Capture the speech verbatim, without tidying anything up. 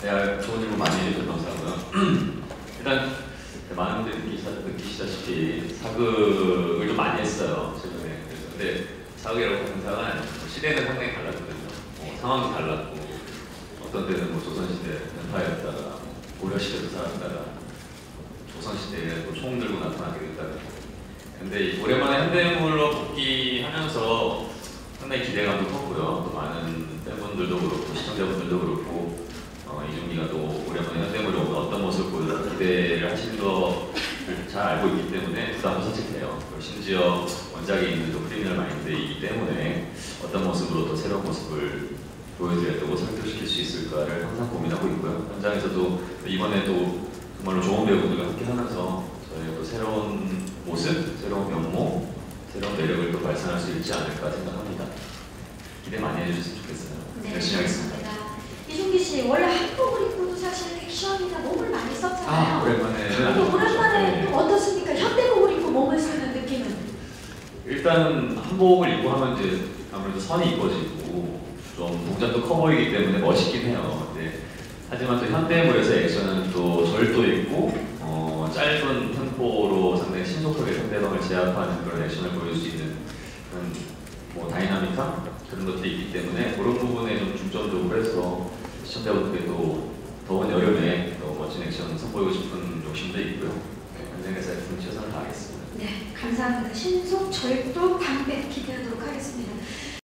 네, 좋은 질문 많이 해주셔서 감사하고요. 일단 많은 분들이 느끼시다, 느끼시다시피 사극을 좀 많이 했어요 최근에. 그래서 근데 사극이라고 공상은 시대는 상당히 달랐거든요. 뭐, 상황이 달랐고 어떤 때는 뭐 조선시대 변파였다가 뭐 고려시대도 살았다가 조선시대에 또 총 들고 나타나게 됐다가. 근데 오랜만에 현대물로 복귀하면서 상당히 기대감도 컸고요. 또 많은 팬분들도 그렇고 시청자분들도 그렇고 어, 이중기가 또 오랜만에 현대물로 어떤 모습을 보여줄까 기대를 하시는 거를 잘 알고 있기 때문에 부담도 솔직해요. 심지어 원작에 있는 또 크리미널 마인드이기 때문에 어떤 모습으로 또 새로운 모습을 보여드려야 되고 설득시킬 수 있을까를 항상 고민하고 있고요. 현장에서도 이번에도 정말로 좋은 배우들과 함께 하면서 저희의 또 새로운 모습, 새로운 면모, 새로운 매력을 또 발산할 수 있지 않을까 생각합니다. 기대 많이 해주셨으면 좋겠어요. 네, 열심히 하겠습니다. 이중기 씨 원래 한복을 입고도 사실 액션이나 몸을 많이 썼잖아요. 아, 오랜만에. 근데 오랜만에 네. 또 어떻습니까? 현대복을 입고 몸을 쓰는 느낌은? 일단 한복을 입고 하면 이제 아무래도 선이 이뻐지고 좀 동작도 커 보이기 때문에 멋있긴 해요. 네. 하지만 또 현대물에서 액션은 또 절도 있고 어, 짧은 템포로 상당히 신속하게 상대방을 제압하는 그런 액션을 보여줄 수 있는 그런 뭐 다이나믹한 그런 것들이 있기 때문에 그런 부분에 좀 중점적으로 해서 시청자분들께도 더운 여름에 더 멋진 액션 선보이고 싶은 욕심도 있고요. 네, 현장에서 최선을 다하겠습니다. 네, 감사합니다. 신속 절도 방백 기대하도록 하겠습니다.